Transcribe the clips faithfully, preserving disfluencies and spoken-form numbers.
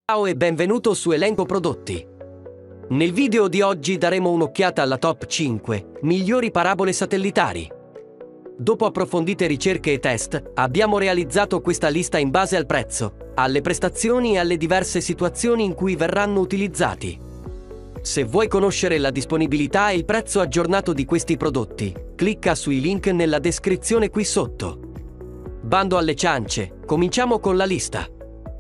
Ciao e benvenuto su Elenco Prodotti. Nel video di oggi daremo un'occhiata alla top cinque migliori parabole satellitari. Dopo approfondite ricerche e test, abbiamo realizzato questa lista in base al prezzo, alle prestazioni e alle diverse situazioni in cui verranno utilizzati. Se vuoi conoscere la disponibilità e il prezzo aggiornato di questi prodotti, clicca sui link nella descrizione qui sotto. Bando alle ciance, cominciamo con la lista.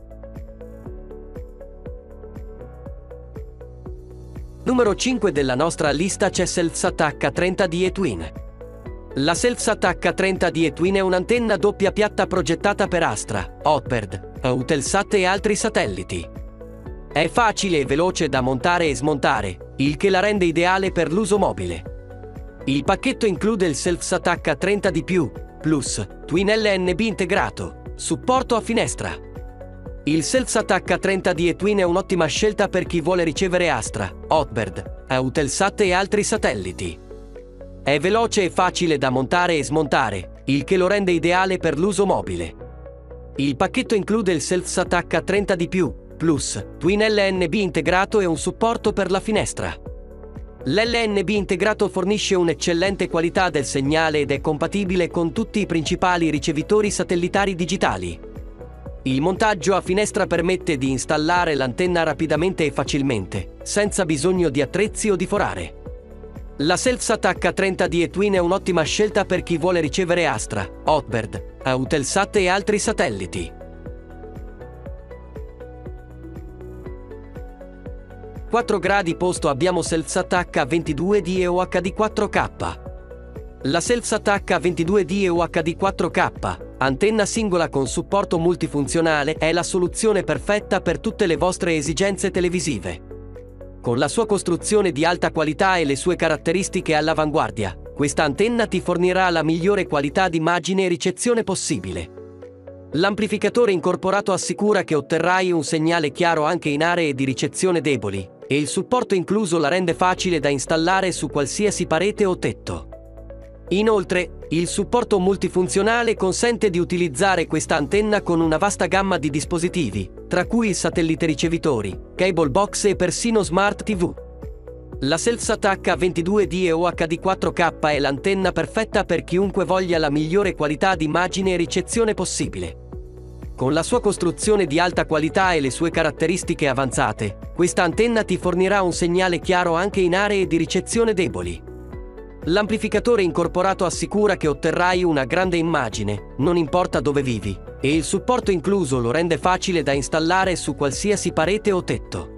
Numero cinque della nostra lista c'è SelfSat H trenta D E-Twin. La SelfSat H trenta D E-Twin è un'antenna doppia piatta progettata per Astra, Hotbird, Eutelsat e altri satelliti. È facile e veloce da montare e smontare, il che la rende ideale per l'uso mobile. Il pacchetto include il SelfSat H trenta D Plus, Twin L N B integrato, supporto a finestra. Il SelfSat H trenta D E-Twin è un'ottima scelta per chi vuole ricevere Astra, Hotbird, Eutelsat e altri satelliti. È veloce e facile da montare e smontare, il che lo rende ideale per l'uso mobile. Il pacchetto include il SelfSat H trenta D Plus, Twin L N B integrato e un supporto per la finestra. L'L N B integrato fornisce un'eccellente qualità del segnale ed è compatibile con tutti i principali ricevitori satellitari digitali. Il montaggio a finestra permette di installare l'antenna rapidamente e facilmente, senza bisogno di attrezzi o di forare. La SelfSat H trenta D E-Twin è un'ottima scelta per chi vuole ricevere Astra, Hotbird, Eutelsat e altri satelliti. quattro gradi posto abbiamo SelfSat H ventidue D E O H D quattro K. La SelfSat H ventidue D E O H D quattro K, antenna singola con supporto multifunzionale, è la soluzione perfetta per tutte le vostre esigenze televisive. Con la sua costruzione di alta qualità e le sue caratteristiche all'avanguardia, questa antenna ti fornirà la migliore qualità di immagine e ricezione possibile. L'amplificatore incorporato assicura che otterrai un segnale chiaro anche in aree di ricezione deboli, e il supporto incluso la rende facile da installare su qualsiasi parete o tetto. Inoltre, il supporto multifunzionale consente di utilizzare questa antenna con una vasta gamma di dispositivi, tra cui satellite ricevitori, cable box e persino smart tivù. La SelfSat H ventidue D E O H D quattro K è l'antenna perfetta per chiunque voglia la migliore qualità di immagine e ricezione possibile. Con la sua costruzione di alta qualità e le sue caratteristiche avanzate, questa antenna ti fornirà un segnale chiaro anche in aree di ricezione deboli. L'amplificatore incorporato assicura che otterrai una grande immagine, non importa dove vivi, e il supporto incluso lo rende facile da installare su qualsiasi parete o tetto.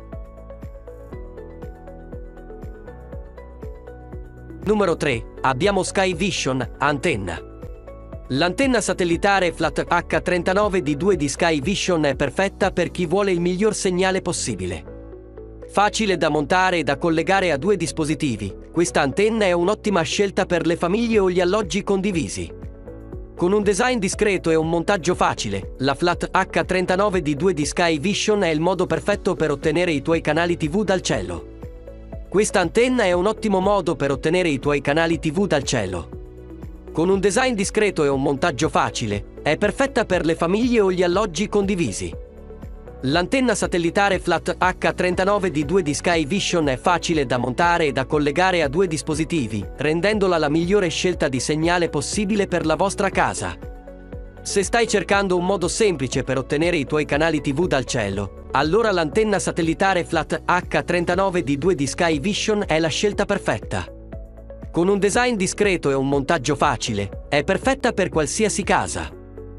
Numero tre. Abbiamo Skyvision, antenna. L'antenna satellitare Flat H trentanove D due di Skyvision è perfetta per chi vuole il miglior segnale possibile. Facile da montare e da collegare a due dispositivi, questa antenna è un'ottima scelta per le famiglie o gli alloggi condivisi. Con un design discreto e un montaggio facile, la Flat H trentanove D due di Skyvision è il modo perfetto per ottenere i tuoi canali tivù dal cielo. Questa antenna è un ottimo modo per ottenere i tuoi canali tivù dal cielo. Con un design discreto e un montaggio facile, è perfetta per le famiglie o gli alloggi condivisi. L'antenna satellitare Flat H trentanove D due di Skyvision è facile da montare e da collegare a due dispositivi, rendendola la migliore scelta di segnale possibile per la vostra casa. Se stai cercando un modo semplice per ottenere i tuoi canali tivù dal cielo, allora l'antenna satellitare Flat H trentanove D due di Skyvision è la scelta perfetta. Con un design discreto e un montaggio facile, è perfetta per qualsiasi casa.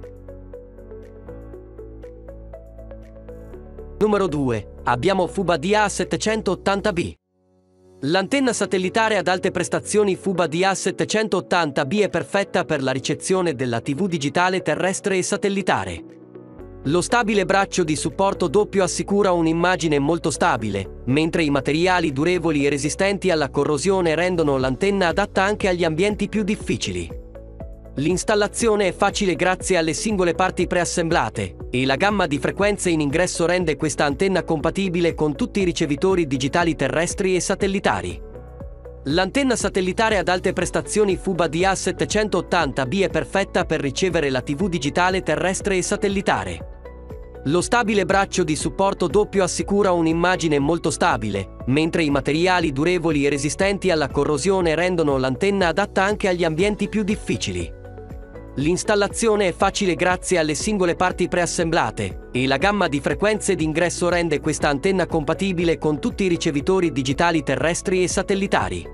Numero due. Abbiamo FubaDi A settecentottanta B. L'antenna satellitare ad alte prestazioni FubaDi A settecentottanta B è perfetta per la ricezione della tivù digitale terrestre e satellitare. Lo stabile braccio di supporto doppio assicura un'immagine molto stabile, mentre i materiali durevoli e resistenti alla corrosione rendono l'antenna adatta anche agli ambienti più difficili. L'installazione è facile grazie alle singole parti preassemblate, e la gamma di frequenze in ingresso rende questa antenna compatibile con tutti i ricevitori digitali terrestri e satellitari. L'antenna satellitare ad alte prestazioni FubaDi A settecentottanta B è perfetta per ricevere la tivù digitale terrestre e satellitare. Lo stabile braccio di supporto doppio assicura un'immagine molto stabile, mentre i materiali durevoli e resistenti alla corrosione rendono l'antenna adatta anche agli ambienti più difficili. L'installazione è facile grazie alle singole parti preassemblate, e la gamma di frequenze d'ingresso rende questa antenna compatibile con tutti i ricevitori digitali terrestri e satellitari.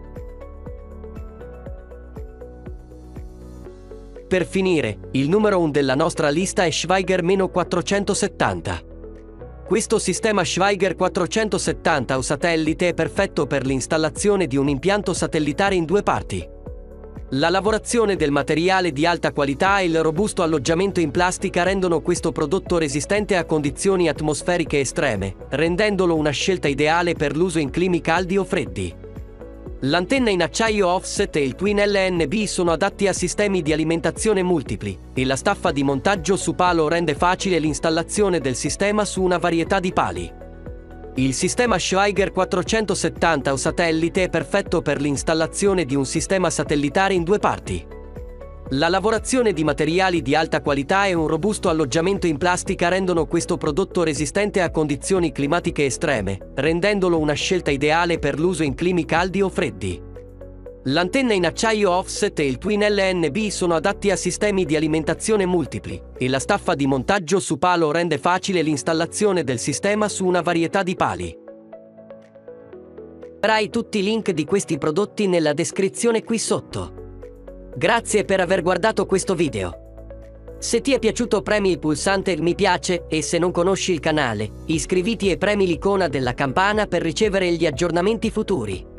Per finire, il numero uno della nostra lista è Schweiger quattrocentosettanta. Questo sistema Schweiger quattrocentosettanta o satellite è perfetto per l'installazione di un impianto satellitare in due parti. La lavorazione del materiale di alta qualità e il robusto alloggiamento in plastica rendono questo prodotto resistente a condizioni atmosferiche estreme, rendendolo una scelta ideale per l'uso in climi caldi o freddi. L'antenna in acciaio offset e il Twin L N B sono adatti a sistemi di alimentazione multipli, e la staffa di montaggio su palo rende facile l'installazione del sistema su una varietà di pali. Il sistema Schweiger quattrocentosettanta o satellite è perfetto per l'installazione di un sistema satellitare in due parti. La lavorazione di materiali di alta qualità e un robusto alloggiamento in plastica rendono questo prodotto resistente a condizioni climatiche estreme, rendendolo una scelta ideale per l'uso in climi caldi o freddi. L'antenna in acciaio offset e il Twin L N B sono adatti a sistemi di alimentazione multipli, e la staffa di montaggio su palo rende facile l'installazione del sistema su una varietà di pali. Troverai tutti i link di questi prodotti nella descrizione qui sotto. Grazie per aver guardato questo video. Se ti è piaciuto premi il pulsante mi piace e se non conosci il canale, iscriviti e premi l'icona della campana per ricevere gli aggiornamenti futuri.